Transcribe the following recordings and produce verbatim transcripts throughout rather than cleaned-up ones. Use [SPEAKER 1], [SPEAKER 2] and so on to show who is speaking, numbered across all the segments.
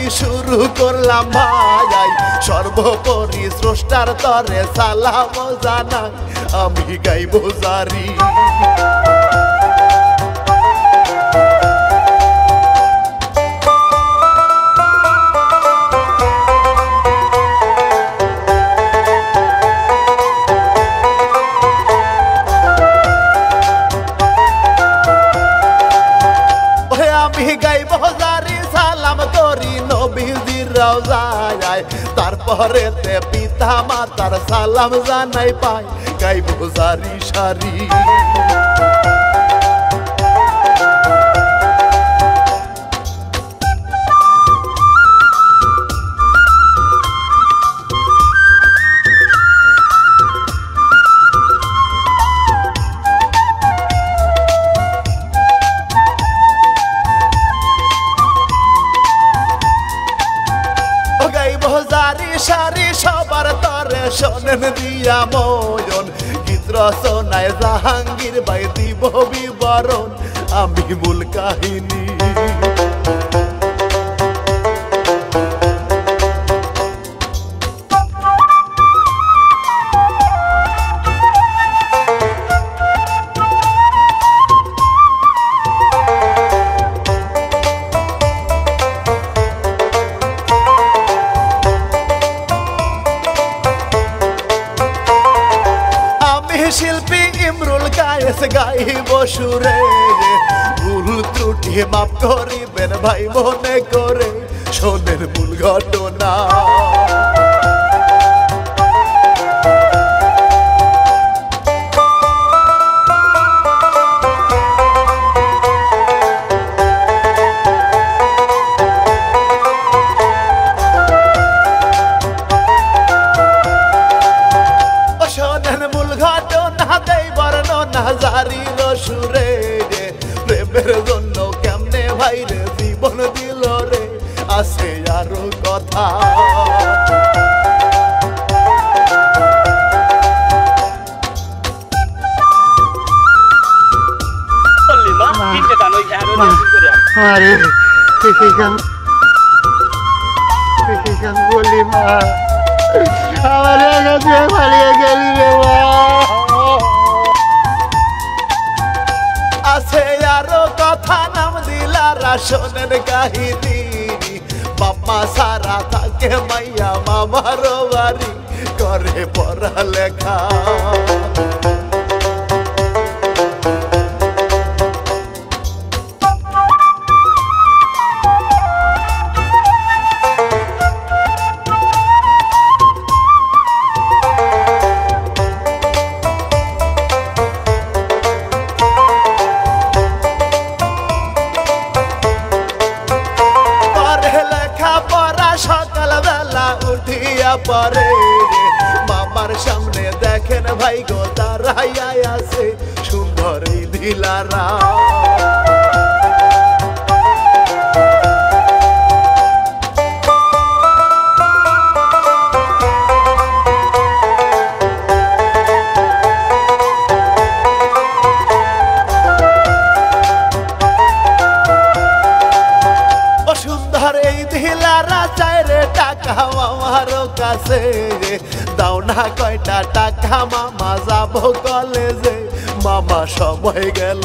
[SPEAKER 1] শুরু করলাম ভাই সর্বোপরি স্রষ্টার তরে সালাম জানাই আমি গাইব জারি তারপরে পিতা মাতার সালাম জানাই পাই গাইব জারি সারি সারি সবার তরে শোনেন দিয়া ময়ন গীত রচনায় জাহাঙ্গীর ভাই দিব বিবরণ আমি মূল কাহিনী শিল্পী ইমরুল গায়েস গাইব সুরে ভুল ত্রুটি মাপ করিবেন ভাই মনে করে শোনেন মূল ঘটনা জারির সুরে রে প্রেমের জন্য কেমনে ভাই রে জীবন দিল রে আছে আরো কথা
[SPEAKER 2] আরে বলি মা আমার কাছে পালিয়ে গেলি রে মা
[SPEAKER 1] আছে আরো কথা নাম দিলারা শোনেন কাহিনী বাবা সারা থাকে মাইয়া মামার বাড়ি করে পড়ালেখা পরে মামার সামনে দেখেন ভাই গো দাঁড়াইয়া আছে সুন্দর এই ঢিলারা সুন্দর এই ঢিলারা চাইরে টাকা মামার কাছে দাও না কয়টা টাকা মামা যাবো কলেজে মামা সময় গেল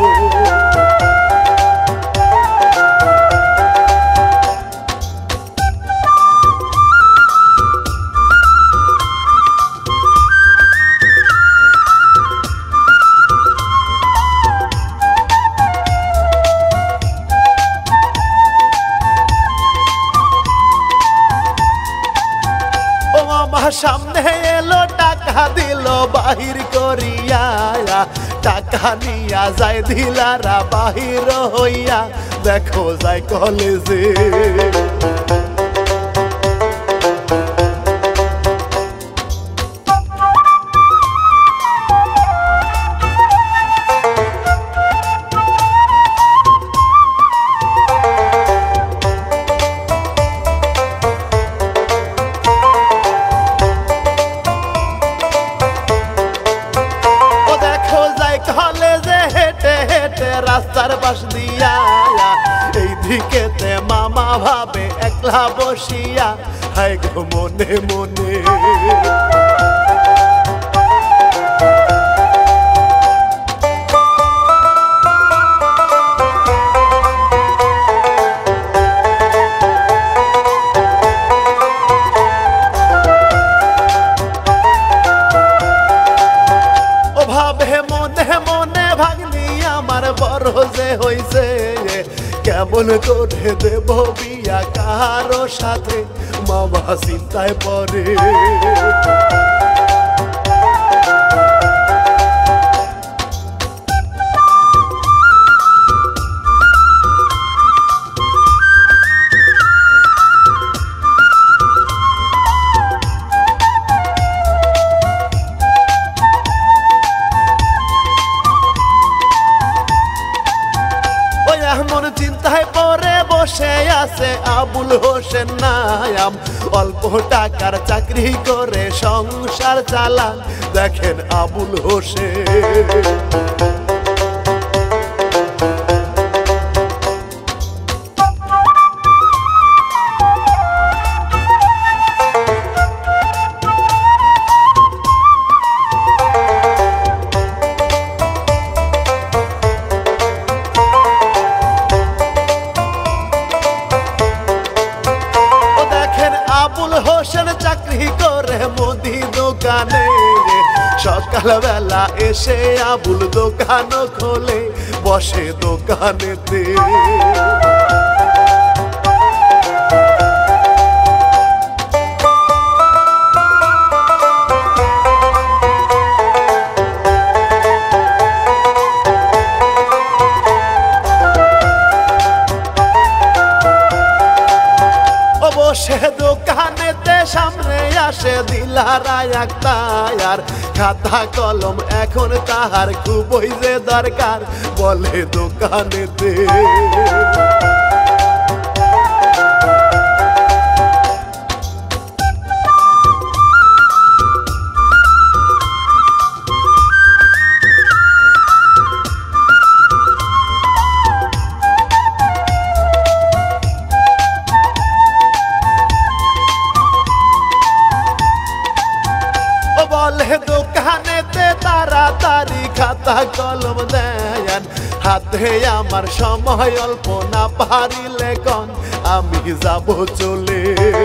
[SPEAKER 1] সামনে এলো টাকা দিল বাহির করিয়া টাকা নিয়া যায় ঢিলারা বাহির হইয়া দেখো যায় কলেজে রাস্তার পাশ দিয়া এই দিকেতে মামা ভাবে এক একলা বসিয়া হায় গো মনে মনে কেমন করে দেব বিয়া কারো সাথে মামা চিন্তায় পড়ে মন চিন্তায় পরে বসে আছে আবুল হোসেন নায়াম অল্প টাকার চাকরি করে সংসার চালান দেখেন আবুল হোসেন আবুল হোসেন চাকরি করে মুদি দোকানে সকালবেলা এসে আবুল দোকান খোলে বসে দোকানেতে বসে দোকানেতে সামনে আসে দিলারা একটার খাতা কলম এখন তাহার খুবই যে দরকার বলে দোকানেতে বলে দোকানেতে তাড়াতাড়ি খাতা কলম দেন হাতে আমার সময় অল্প না পারিলে কোন আমি যাব চলে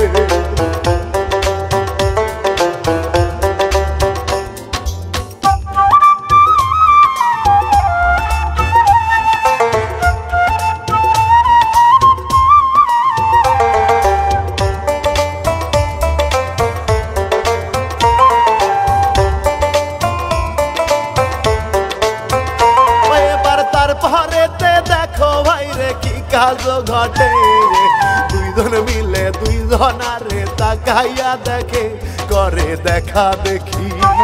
[SPEAKER 1] পরেতে দেখো ভাইরে কি কাজ ঘটে দুইজন মিলে দুইজনারে তাকাইয়া দেখে করে দেখা দেখি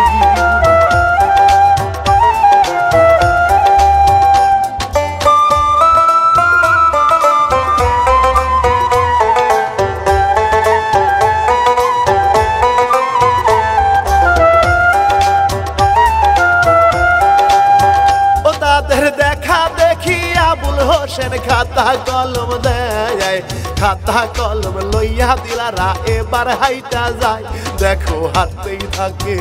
[SPEAKER 1] দেখা দেখি আবুল হোসেন খাতা কলম দেয় খাতা কলম লইয়া দিলারা এবার হাইটা যায় দেখো হাতেই থাকে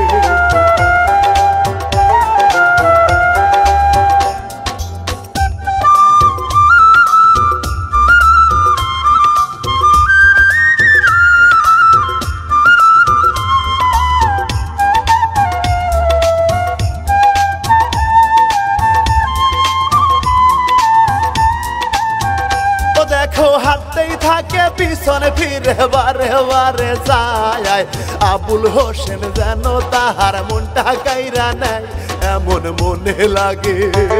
[SPEAKER 1] দেখো হাতেই থাকে পিছনে ফিরে বারে বারে যায় আবুল হোসেন যেন তাহার মনটা কাইরা নেয় এমন মনে লাগে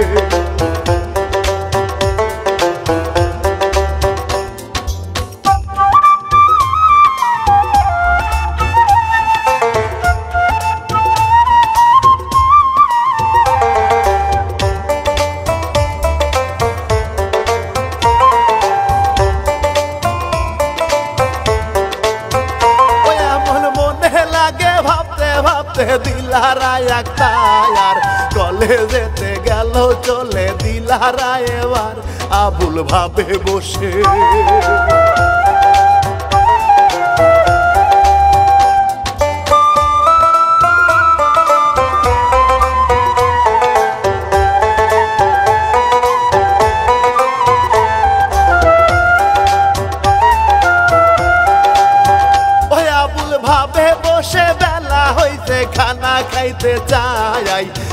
[SPEAKER 1] ভাবতে দিলারা একটার কলেজেতে গেল চলে দিলারা এবার আবুল ভাবে বসে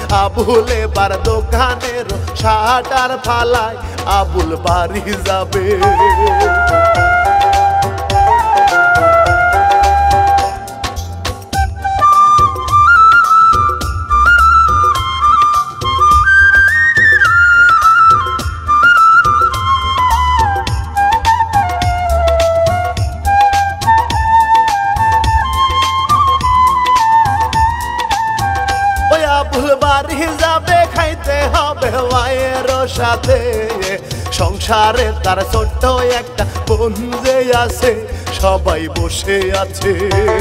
[SPEAKER 1] আবুল এবার দোকানের শাটার ফালায় আবুল বাড়ি যাবে। আবুল বাড়ি যাবে খাইতে হবে মায়ের সাথে, সংসারে তার ছোট্ট একটা বোন যে আছে সবাই বসে আছে।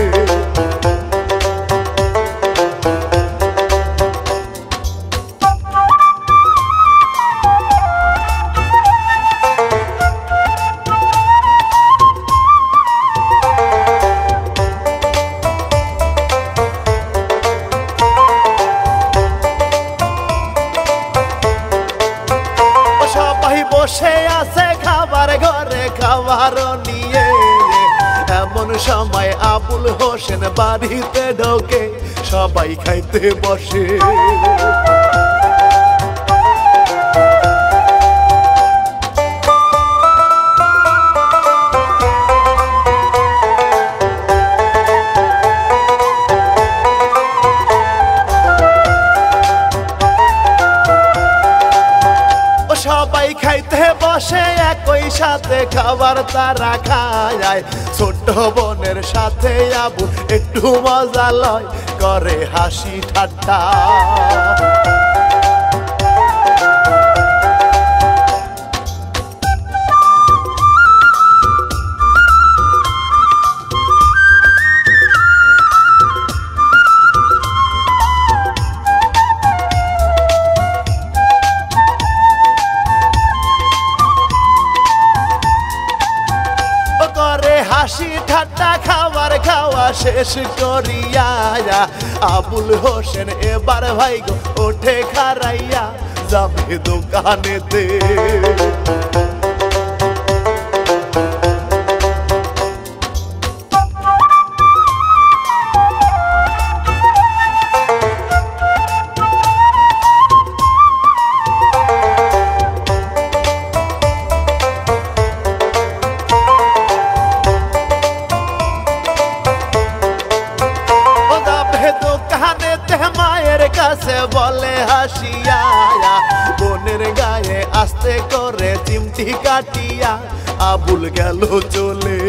[SPEAKER 1] বসে আছে খাবার ঘরে খাবার নিয়ে, এমন সময় আবুল হোসেন বাড়িতে ঢোকে সবাই খাইতে বসে। সবাই খাইতে বসে একই সাথে খাবার তারা খায়, ছোট্ট বোনের সাথে আবুল একটু মজা লয় করে হাসি ঠাট্টা। হাসি ঠাট্টা খাবার খাওয়া শেষ করিয়া আবুল হোসেন এবার ভাই গো ওঠে খারাইয়া যাবে দোকানেতে। মায়ের কাছে বলে হাসিয়া বোনের গায়ে আস্তে করে চিমটি কাটিয়া আবুল গেল চলে।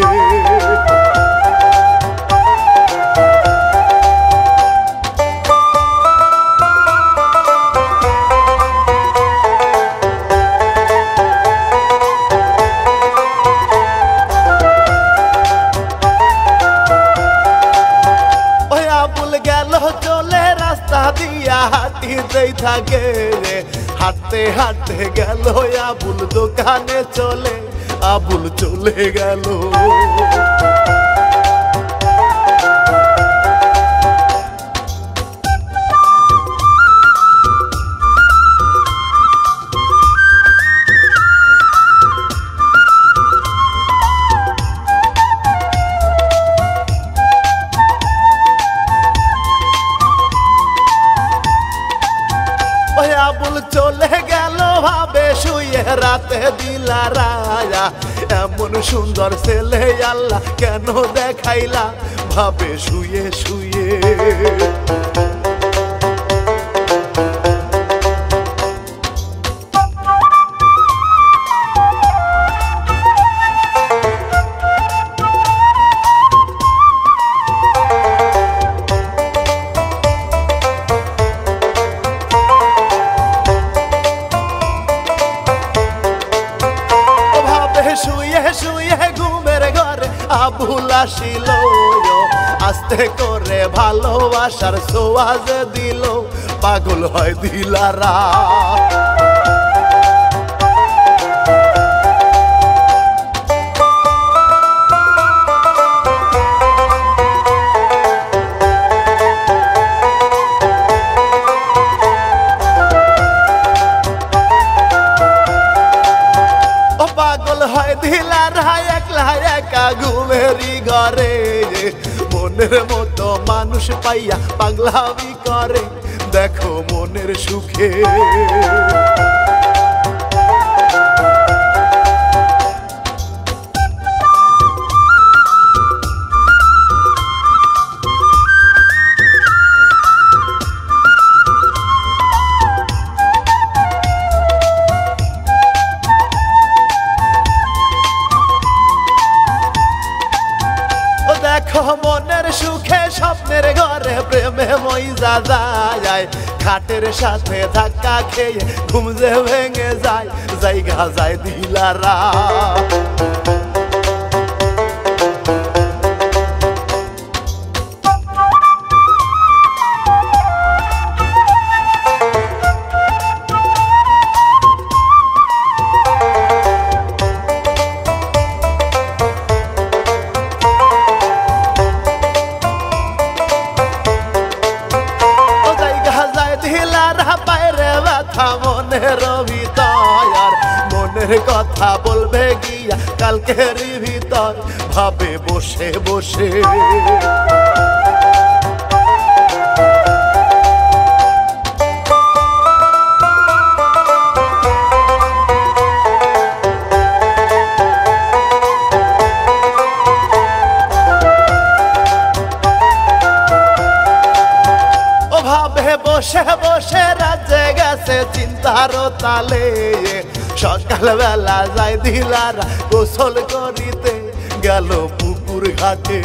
[SPEAKER 1] চলে রাস্তা দিয়া হাঁটিতেই থাকে, হাঁটতে হাঁটতে গেল আবুল দোকানে চলে আবুল চলে গেল। আবুল চলে গেল ভাবে শুয়ে রাতে দিলা রায়া, এমন সুন্দর ছেলে আল্লাহ কেন দেখাইলা ভাবে শুয়ে শুয়ে। শুয়ে শুয়ে ঘুমের ঘরে আবুল আসিল, আস্তে করে ভালোবাসার সোয়াজ দিল পাগল হয় দিলারা। পাগল হয় দিলারা একলা একা ঘুমেরি ঘরে, মনের মতো মানুষ পাইয়া পাগলামি করে দেখো মনের সুখে। দেখো মনের সুখে স্বপ্নের ঘরে প্রেমে মইজা যায়, খাটের সাথে ধাক্কা খেয়ে ঘুম যে ভেঙে যায়, জায়গা যায় দিলারা। মনের ভিতর মনের কথা বলবে গিয়া কালকের ভিতর ভাবে বসে বসে। বসে বসে রাজ্যে গেছে চিন্তার তালে, সকালবেলা যাই দিলারা গোসল করিতে গেল পুকুর ঘাটে।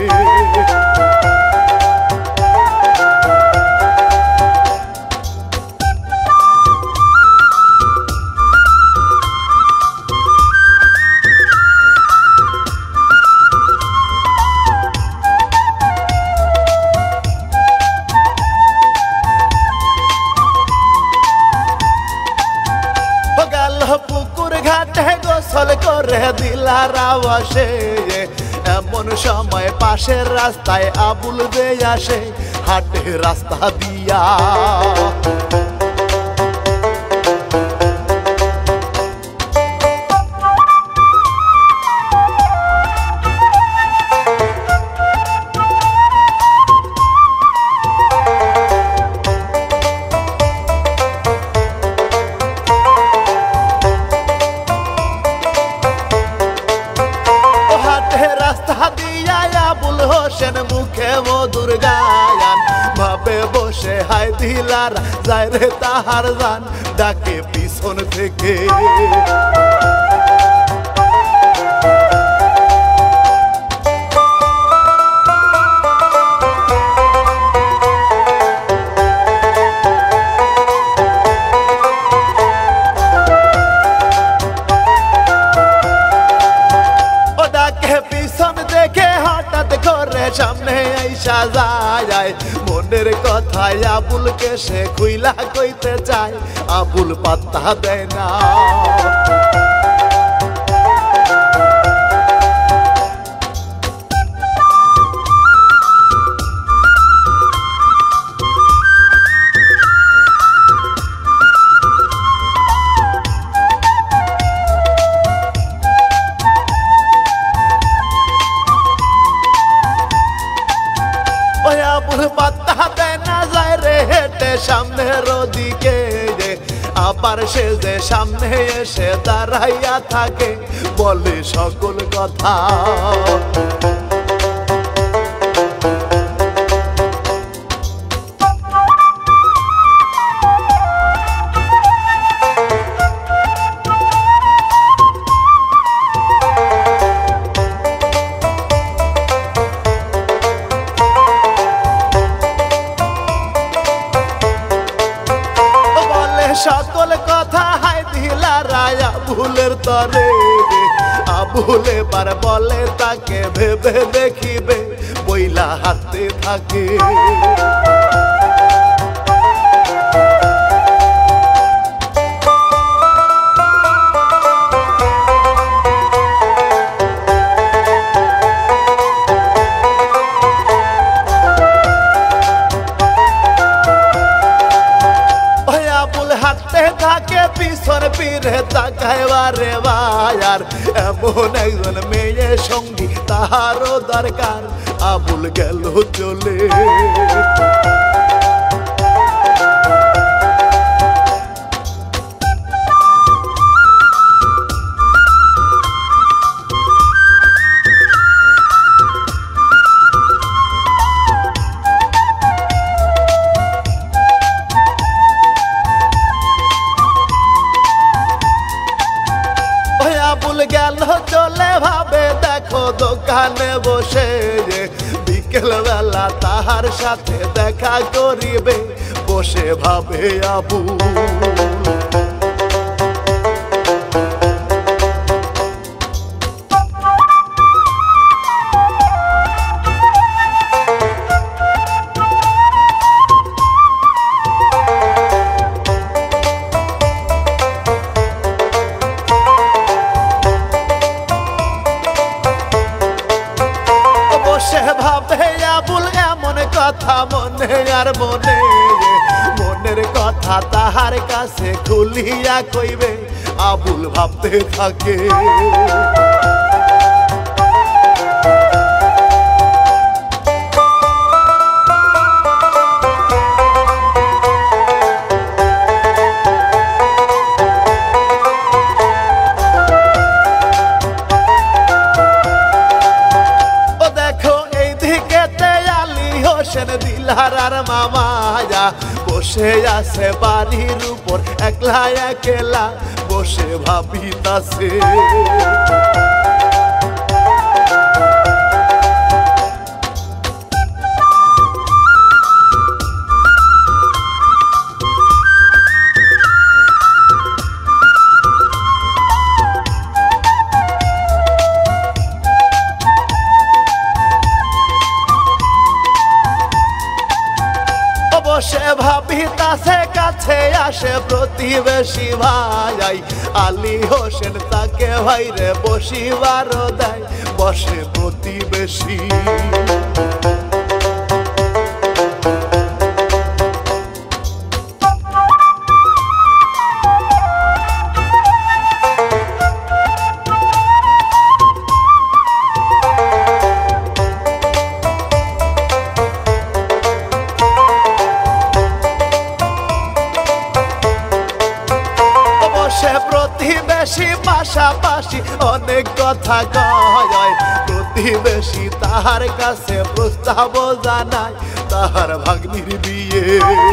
[SPEAKER 1] পুকুর ঘাটে গোসল করে দিলারা বসে, এমন সময় পাশের রাস্তায় আবুল দে আসে হাটে রাস্তা দিয়া। আবুল হোসেন মুখে মধুর গায়ান, ভাবে বসে হাই দিলার যায় রে তাহার জান, ডাকে পিছন থেকে। সামনে আইসা যায় মনের কথায় আবুলকে সে খুইলা কইতে চায়, আবুল পাত্তা দেয় না। আবুল পাত্তা দেয় না, যায় রে হেঁটে সামনের দিকে, আবার সে যে সামনে এসে দাঁড়াইয়া থাকে বলে সকল কথা। সকল কথা হাই দিলা রায়া ভুলের তরে, আবুলে বার বলে তাকে ভেবে দেখিবে বইলা হাতে থাকে। থাকে পিছন ফিরে তাকায় বারে বার, এমন একজন মেয়ে সঙ্গী তাহারও দরকার, আবুল গেল চলে। গেল চলে ভাবে দেখো দোকানে বসে যে বিকেল বেলা তাহার সাথে দেখা করিবে বসে ভাবে আবুল। ভাবে আবুল এমন কথা মনে আর মনে মনের কথা তাহার কাছে খুলিয়া কইবে আবুল ভাবতে থাকে দিলার মামা বসে আছে বাড়ির উপর একলা একলা বসে ভাবিতাছে বসে ভাবিতাছে কাছে আসে প্রতিবেশী ভাই আলী হোসেন তাকে ভাইরে বসিবার দেয় বসে প্রতিবেশী প্রতিবেশী পাশাপাশি অনেক কথা কয় প্রতিবেশী তাহার কাছে প্রস্তাব জানায় তাহার ভাগ্নির বিয়ে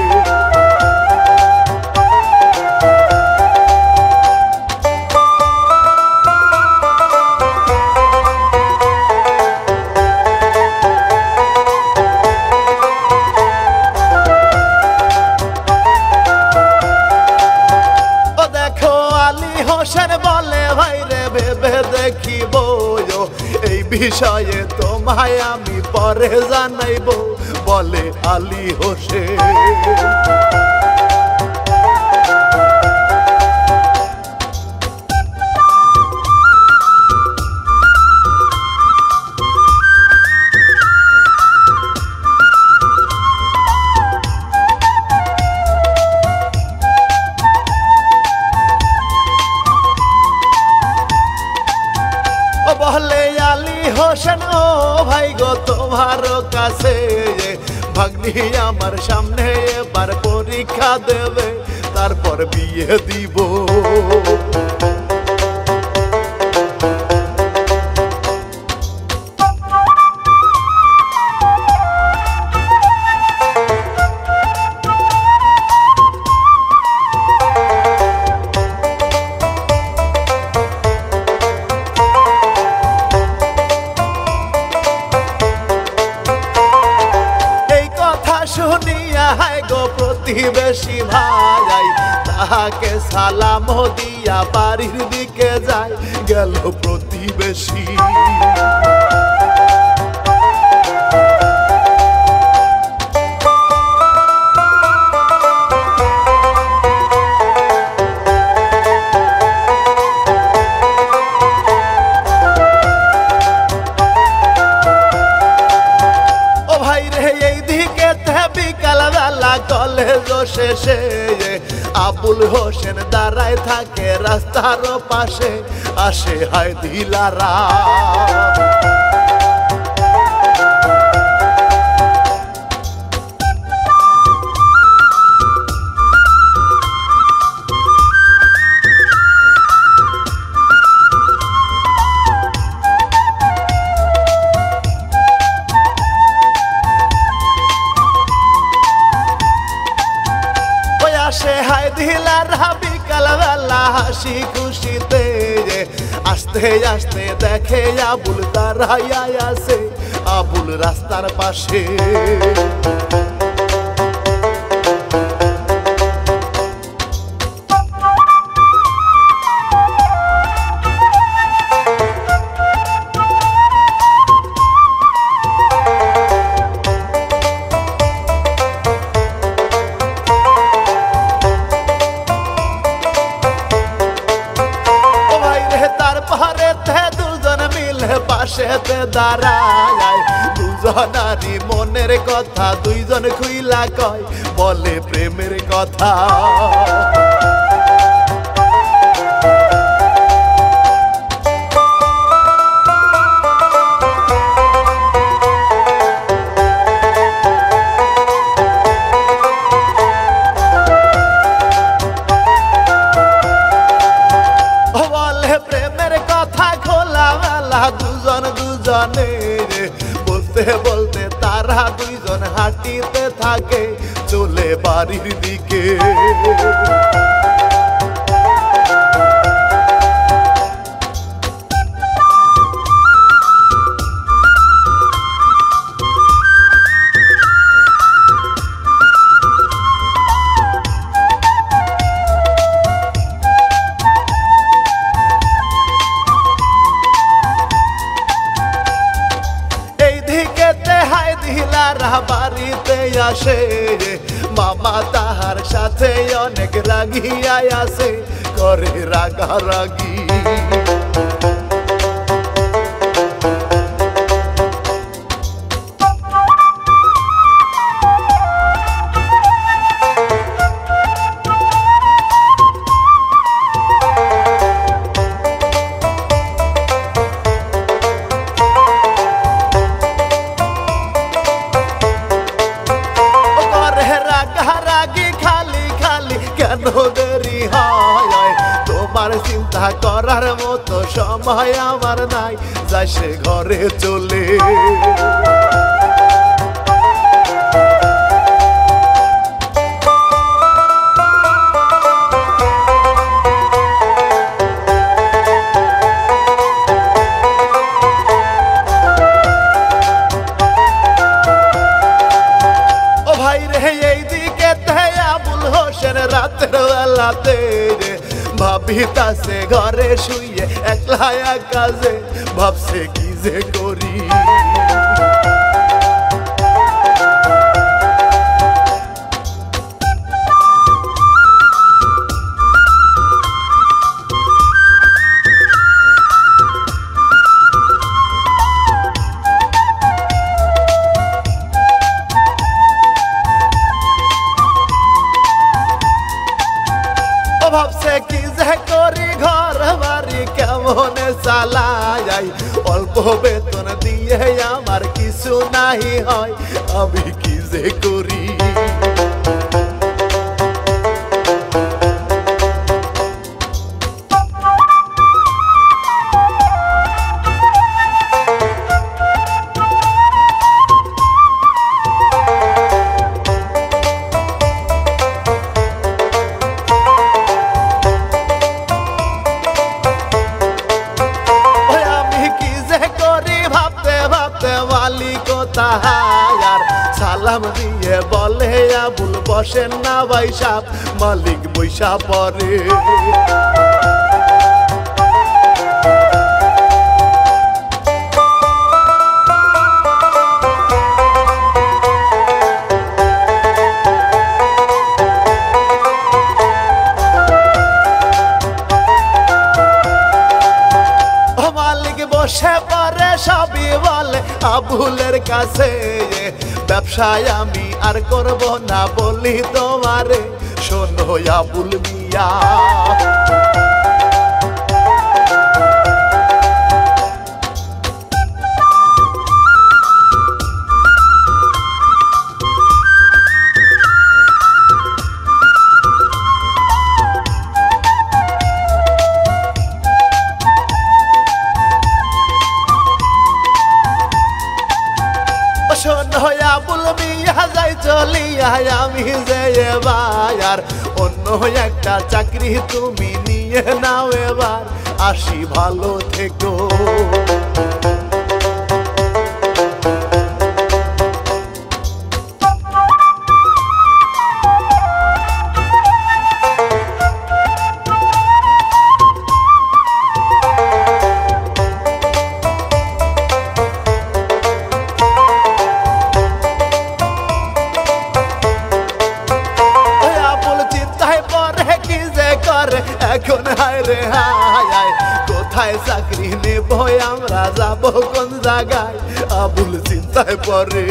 [SPEAKER 1] হোসেন বলে ভাইরে ভেবে দেখিব এই বিষয়ে তোমায় আমি পরে জানাইব বলে আলী হোসেন বলে আলী হোসেন ও ভাই গো তোমার কাছে ভাগ্নি আমার সামনে এবার পরীক্ষা দেবে তারপর বিয়ে দিব শুনিয়া হায় গো প্রতিবেশী ভাই তাহাকে সালাম দিয়া বাড়ির দিকে যায় গেল প্রতিবেশী কলেজ শেষে আবুল হোসেন দাঁড়ায় থাকে রাস্তার পাশে আসে হায় দিলারা সে হায় দিলার বিকাল বেলা হাসি খুশিতে আস্তে আস্তে দেখে আবুল দাঁড়াইয়া আছে আবুল রাস্তার পাশে। পাশেতে দাঁড়ায় দুজনারই মনের কথা দুইজন খুইলা কয় বলে প্রেমের কথা। বলে প্রেমের কথা খোলা মেলা দুজন দুজনে বলতে বলতে তারা দুইজন হাঁটিতে থাকে চলে বাড়ির দিকে। বাড়িতে আসে মামা তাহার সাথে অনেক রাগিয়া আছে করে রাগারাগি। কেন দেরি হয় তোমার চিন্তা করার মতো সময় আমার নাই যাই সে ঘরে চলে। ও ভাই রে এইদিকে আবুল হোসেন রাতের বেলাতে ভাবিতাছে ঘরে শুয়ে একলা কাজে ভাবছে কি যে করি। ভাবছে কি যে করি ঘর বাড়ি কেমন চালাই অল্প বেতন দিয়ে আমার কিছু নাই হয় আমি কি যে করি। তাহার সালাম দিয়ে বলে আবুল বসেন না ভাইসাব মালিক বৈশা পরে। বসে পরে সবই বলে আবুলের কাছে ব্যবসায় আমি আর করব না বলি তোমারে শোনো আবুল মিয়া। আবুল মিয়া যাই চলিয়া আমি যে এবার অন্য একটা চাকরি তুমি নিয়ে নাও এবার আসি ভালো থেকো। এখন হায় রে হায় কোথায় চাকরি নেব আমরা যাব কোন জায়গায় আবুল চিন্তায় পড়ে।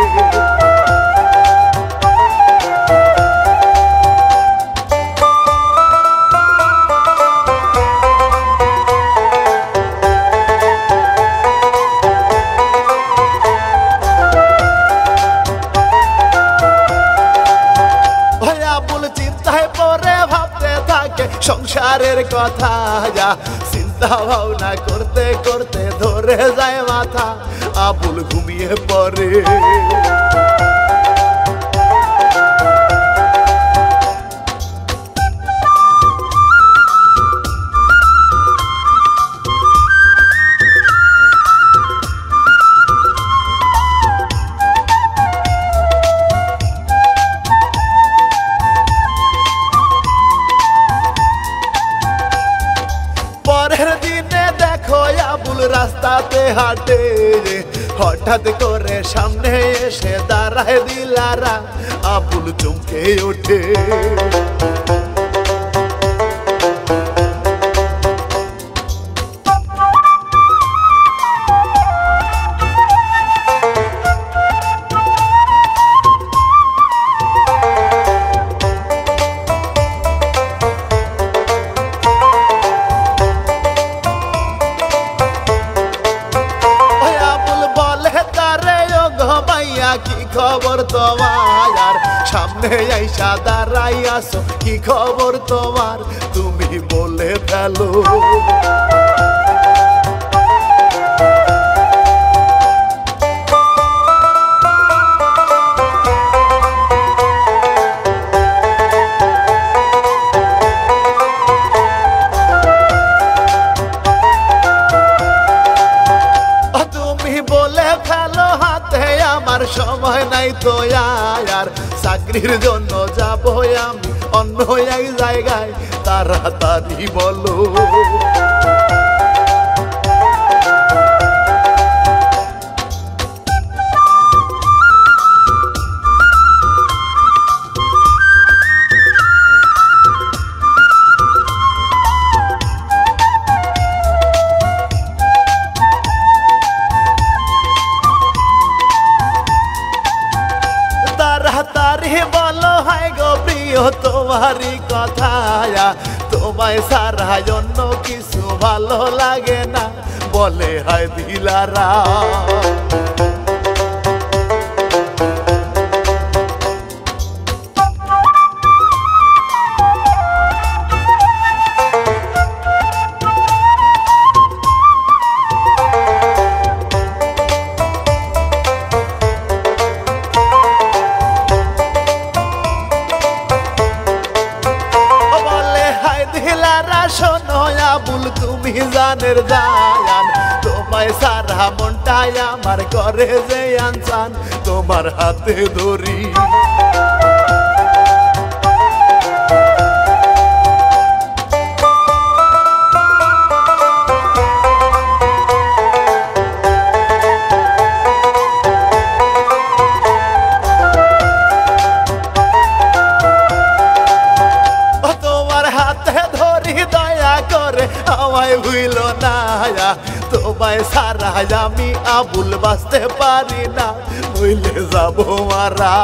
[SPEAKER 1] সংসারের কথা যা চিন্তা ভাবনা করতে করতে ধরে যায় মাথা আবুল ঘুমিয়ে পড়ে। পরের দিনে দেখো আবুল রাস্তাতে হাঁটে হঠাৎ করে সামনে এসে দাঁড়ায় দিলারা আবুল চমকে ওঠে। কি খবর তোমার সামনে আইসা দাঁড়াই আসো কি খবর তোমার তুমি বলে ফেলো। আমার সময় নাই তো আর চাকরির জন্য যাবো আমি অন্য এক জায়গায় তাড়াতাড়ি বলো। তাড়াতাড়ি বলো হায় গো প্রিয় তোমারই কথা তোমায় সারা অন্য কিছু ভালো লাগে না বলে হায় দিলারা। শোনো আবুল তুমি জানের জায়ান তোমায় সারা মনটাই আমার করে যে আনসান তোমার হাতে ধরি। আমায় ভুইল না তোমায় সারা আমি আবুল বাঁচতে পারি না ভুইলে যাবো মারা।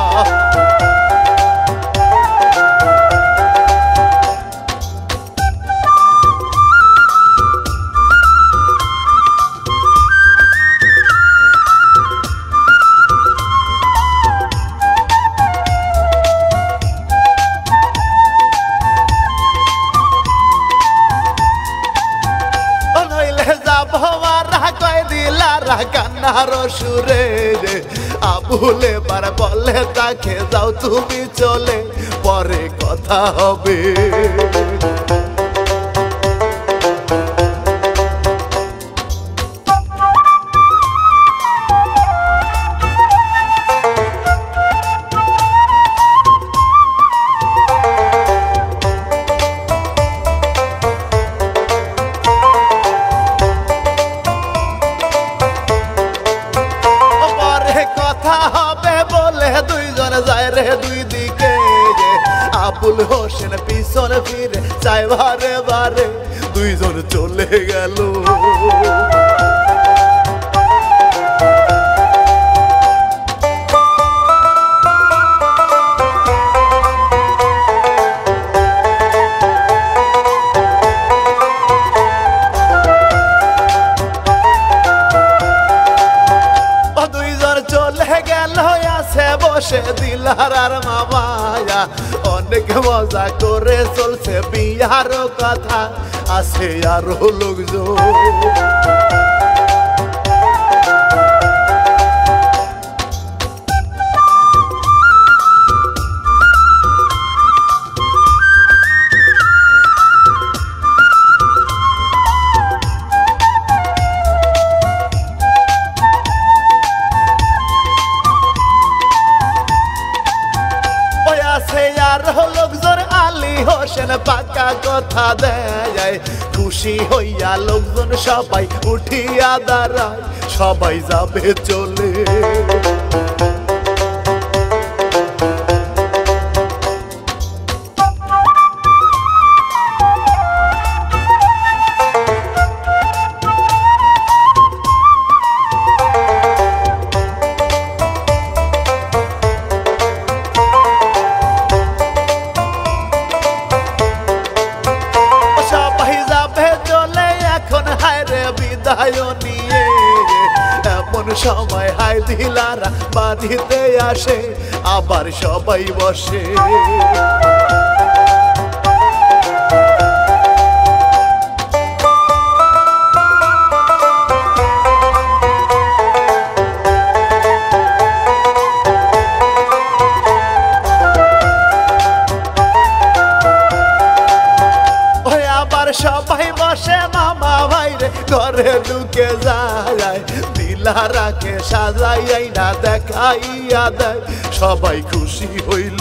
[SPEAKER 1] কান্নার সুরে রে আবুলে বার বলে তাকে যাও তুমি চলে পরে কথা হবে। বারে দুইজন চলে গেল। বসে দিলার আর মামায়া অনেক মজা করে চলছে বিয়ার কথা আছে আরো লোকজন। লোকজন আলী হোসেন পাকা কথা দেয় খুশি হইয়া লোকজন সবাই উঠিয়া দাঁড়ায় সবাই যাবে চলে। এমন সময় হাই দিলারা বাড়িতে আসে আবার সবাই বসে। সবাই বসে মামা ভাইরে ঘরে ঢুকে যায় দিলারাকে সাজাই না দেখাইয়া দেয় সবাই খুশি হইল।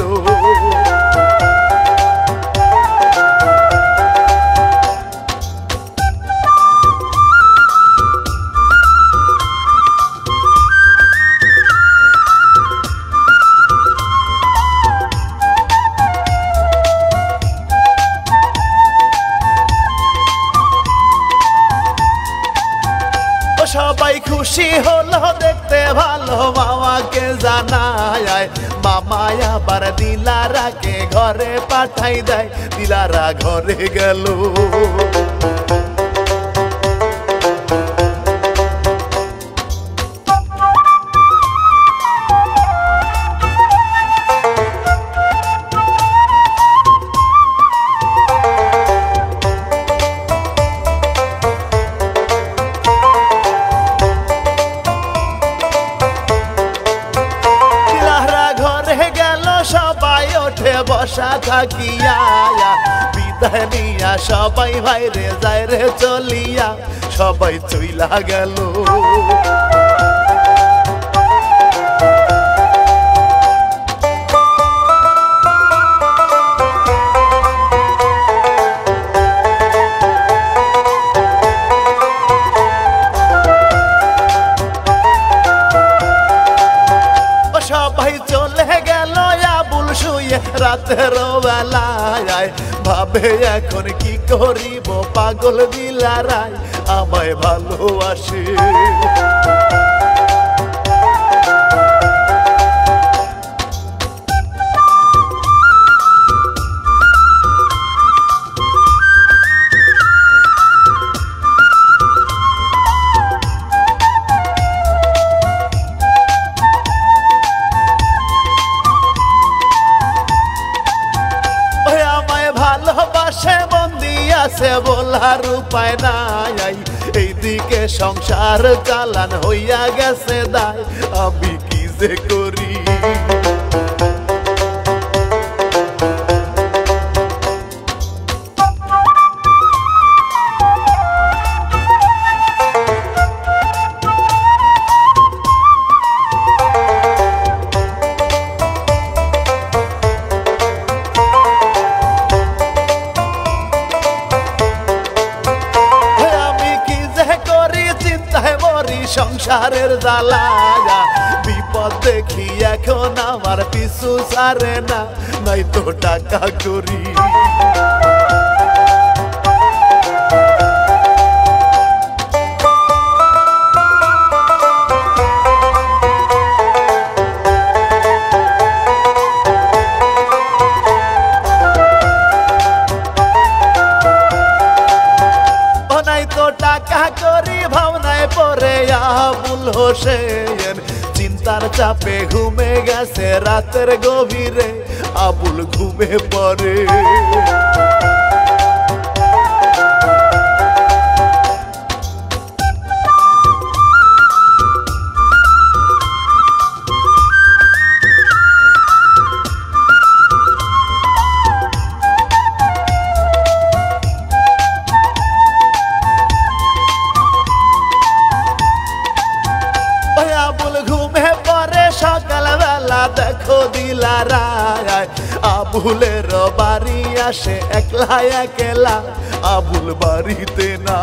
[SPEAKER 1] সবাই খুশি হলো দেখতে ভালো মামাকে জানায় মামা আবার দিলারাকে ঘরে পাঠাই দেয় দিলারা ঘরে গেল। সবাই ওঠে বসা থাকিয়া বিদায় নিয়া সবাই ভাইরে যায় রে চলিয়া সবাই চইলা গেল। সবাই চলে গেল আবুল শুয়ে রাতের বেলায় ভাবে এখন কি করিব পাগল দিলারায় আমায় ভালোবাসে। ভালোবাসে বন্দি আছে বলার উপায় নাই এইদিকে সংসার চালান হইয়া গেছে দায় আমি কি যে করি। সংসারের জ্বালা বিপদ দেখি এখন আমার পিছু ছাড়ে না নাই তো টাকা করি। টাকা করি ভাবনায় পরে আবুল হোসেন চিন্তার চাপে ঘুমে গেছে রাতের গভীরে আবুল ঘুমে পড়ে সকালবেলা দেখো দিলা রায় আবুলের বাড়ি আসে একলা একলা আবুল বাড়িতে না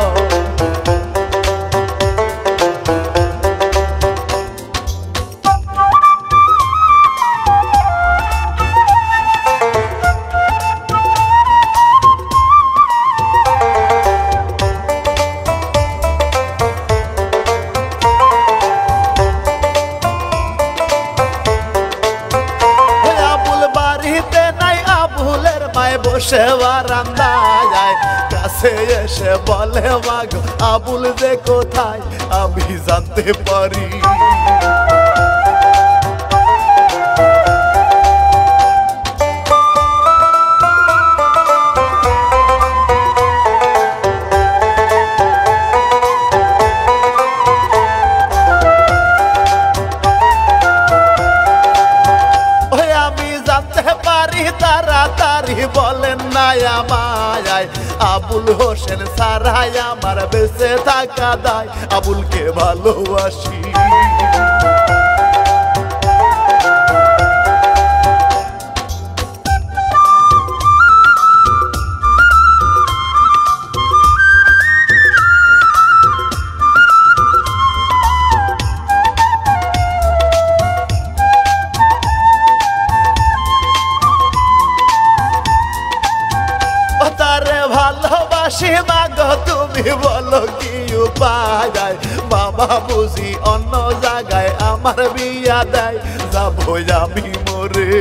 [SPEAKER 1] বসে বারান্দায় কাছে এসে বলে মাগো আবুল যে কোথায় আমি জানতে পারি তাড়াতাড়ি বলেন না আমায় আবুল হোসেন সারাই আমার বেঁচে থাকা দায় আবুলকে ভালোবাসি ভালোবাসি মাগো তুমি বলো কি উপায় বাবা বুঝি অন্য জায়গায় আমার বিয়া দেয় যাবো আমি মরে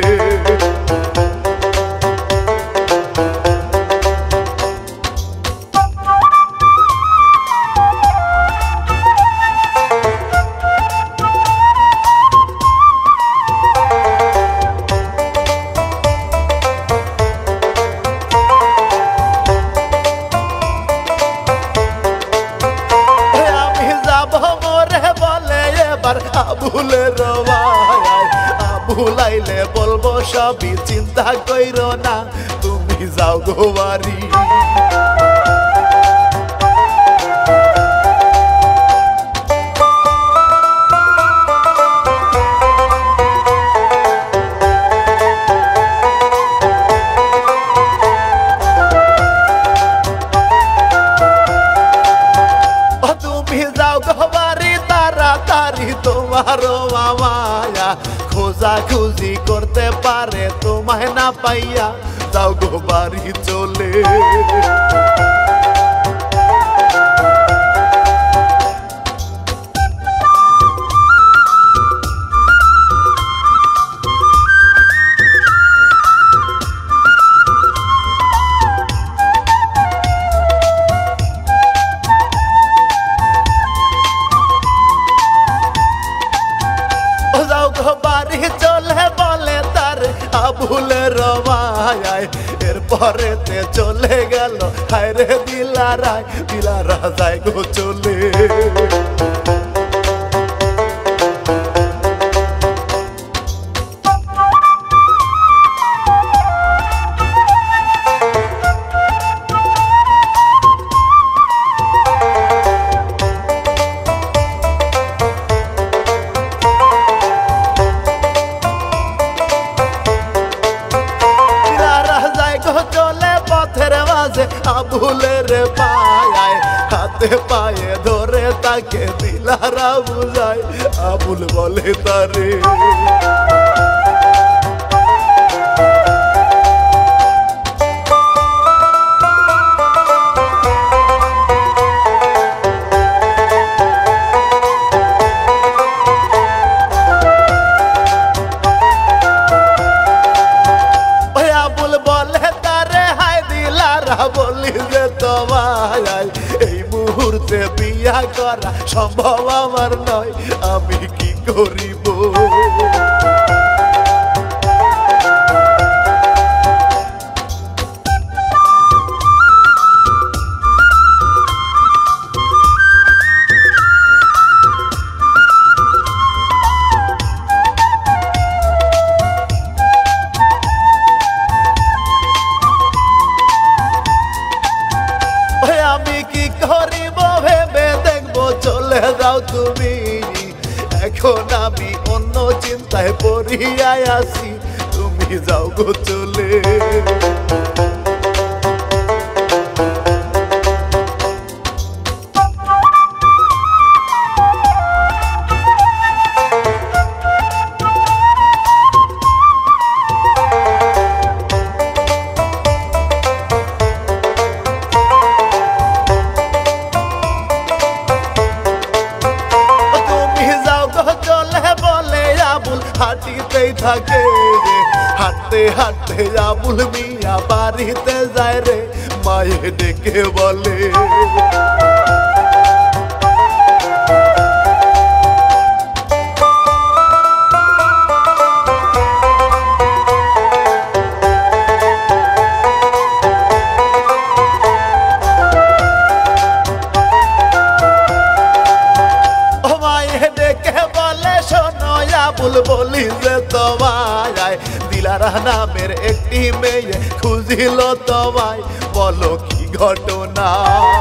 [SPEAKER 1] আবুলের আবুল আইলে বলবো সবই চিন্তা কইরো না তুমি যাও গো বাড়ি তুমি যাও গো বাড়ি তাড়াতাড়ি তোমারও মামায়া খোঁজা খুঁজি করতে পারে তোমায় না পাইয়া যাও গো বাড়ি চলে বাড়ি চলে বলে তার আবুলের মায়ায় এরপরে তে চলে গেল হায় রে দিলারায় দিলারা যায় গো চলে আবুলের পায় হাতে পায়ে ধরে তাকে দিলারা বুঝায় আবুল বলে তারে বলি যে তোমায় এই মুহূর্তে বিয়া করা সম্ভব আমার নয়, আমি কি করিব? আমি কি করিব ভেবে দেখবো, চলে যাও তুমি। এখন আমি অন্য চিন্তায় পড়িয়া আছি, তুমি যাও গো চলে। হাঁটিতেই থাকে রে, হাঁটতে হাঁটতে আবুল মিয়া বাড়িতে যায় রে, মায়ে ডেকে বলে আবুল বলি যে তোমায় দিলারা নামের একটি মেয়ে খুঁজিল তোমায়, বলো কি ঘটনা?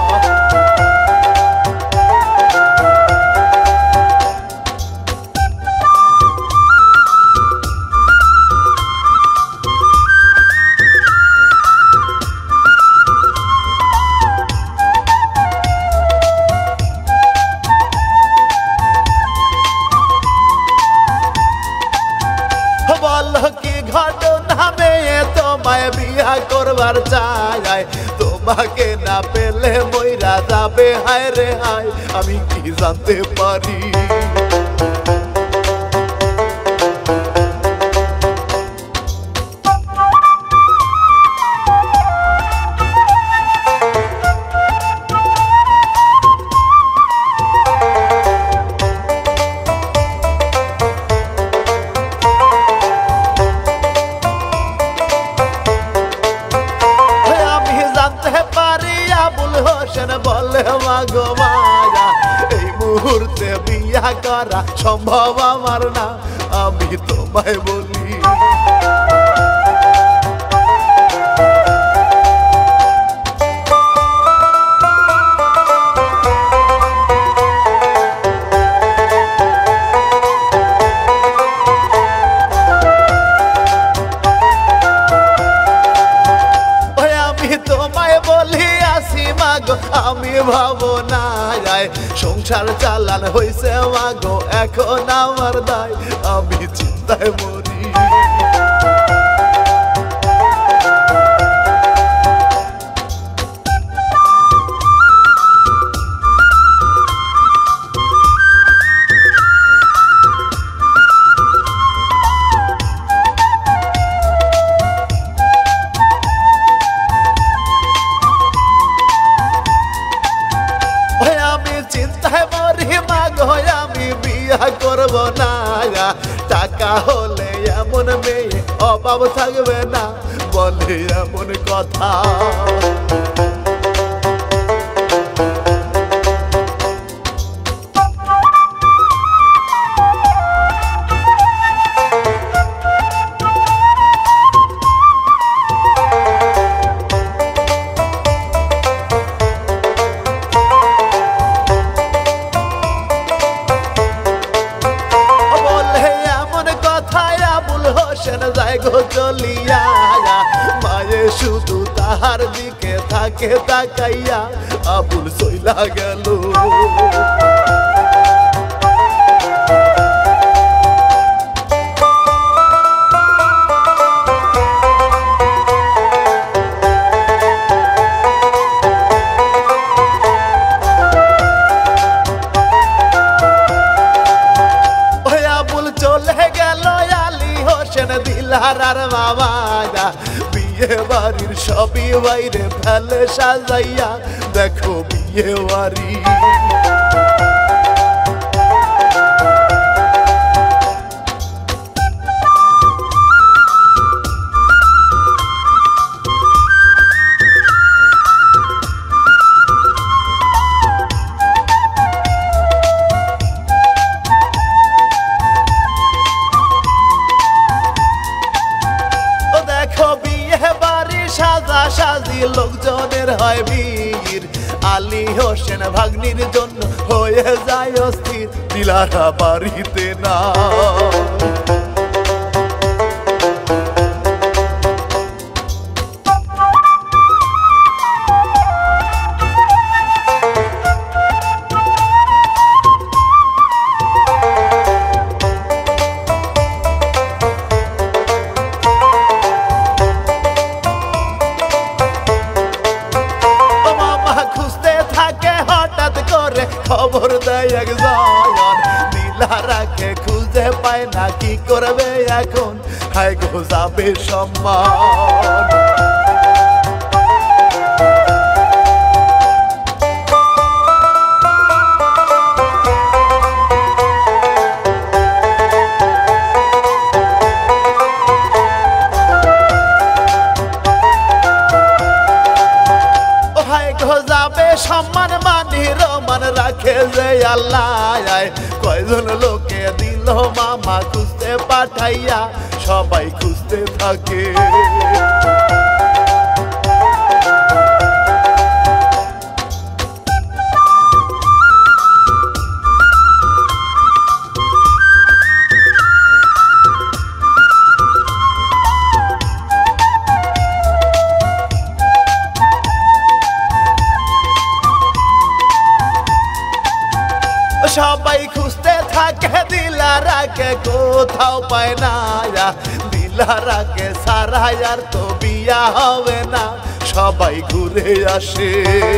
[SPEAKER 1] বলো কি ঘটনা? মেয়ে তোমায় বিয়া করবার চায়, তোমাকে না পেলে মইরা যাবে হায় রে হায়, আমি কি জানতে পারি? বলে মাগো মায়া, এই মুহূর্তে বিয়া করা সম্ভব আমার না, আমি তোমায় বলি। আমি ভাবো না যায় সংসার চালান হইছে মাগো এখন আমার দায়, আমি চিন্তায় মরি। চিন্তায় মরি মাগো আমি বিয়া করব না, টাকা হলে এমন মেয়ে অভাব থাকবে না, বলে এমন কথা। যায় গো চলিয়া, মায়ে শুধু তাহার দিকে থাকে তাকাইয়া, আবুল চইলা গেল। দিলারার মামা বিয়ে বাড়ির সবই বাইরে ফেলে সাজাইয়া, দেখো বিয়ে বাড়ি। সাজা সাজি লোকজনের হয় ভিড়, আলী হোসেন ভাগ্নির জন্য হয়ে যায় অস্থির, দিলারা বাড়িতে না। খবর দেয় এক জয়ন, দিলারাকে খুঁজে পায় না, কি করবে এখন, হায় গো যাবে সম্মান। সম্মান মানি রমান রাখে যে আল্লাহ, কয়জন লোকে দিল মামা খুঁজতে পাঠাইয়া, সবাই খুঁজতে থাকে। সবাই খুঁজতে থাকে দিলারাকে, কোথাও পায় না, দিলারাকে সারা আর তো বিয়া হবে না, সবাই ঘুরে আসে।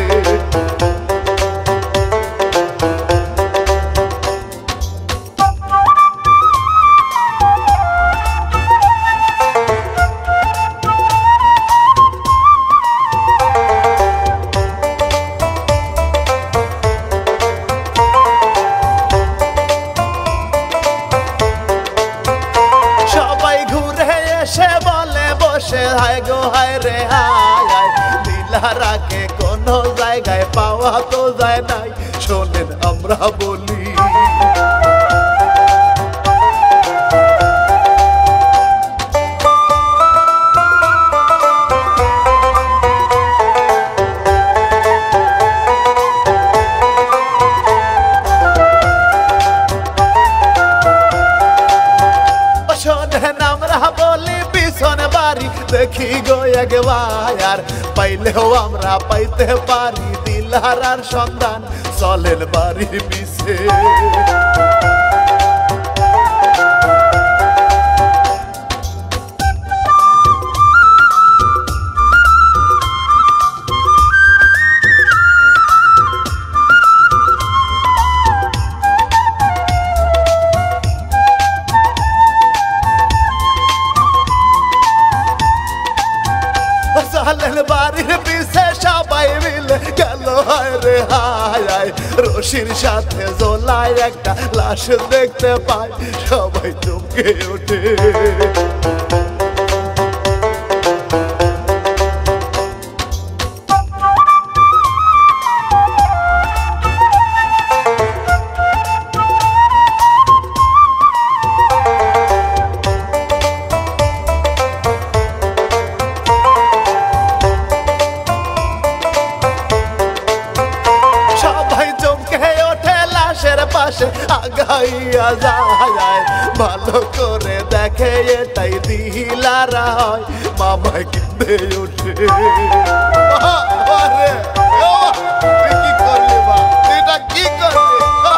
[SPEAKER 1] হায় গো হায় রে হায়, দিলারাকে কোনো জায়গায় পাওয়া তো যায় নাই, শোনেন আমরা বলি। শোনেন আমরা বলি পিছনে বাড়ি দেখি গো একবার, পাইলেও আমরা পাইতে পারি দিলারার সন্ধান, চলেন বাড়ির পিছে। বাড়ির পিছে সবাই মিলে গেল হায় রে হায়, রশির সাথে ঝোলায় একটা লাশ দেখতে পায়, সবাই চমকে ওঠে। পাশে আগাইয়া যায়, ভালো করে দেখে এটাই দিলারা হয়, মামায় কেঁদে ওঠে। কি করলি মা, এটা কি করলি?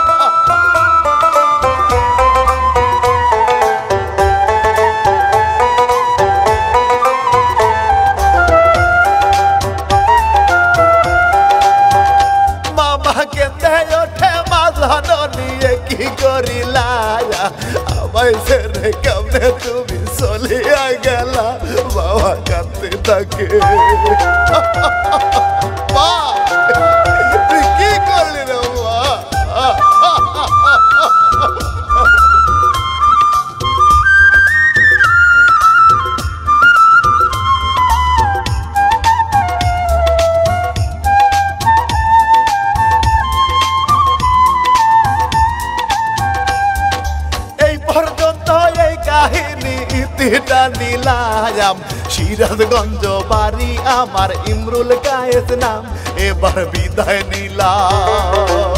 [SPEAKER 1] মামা কেঁদে ওঠে, মাঝানো নিয়ে কি করিলা, আমায় ছেড়ে কেমনে তুমি চলিয়া গেলা, বাবা কাঁদতে থাকে। ছুটিটা নিলাম সিরাজগঞ্জ বাড়ি আমার ইমরুল কায়েস নাম এবার বিদায় নিলাম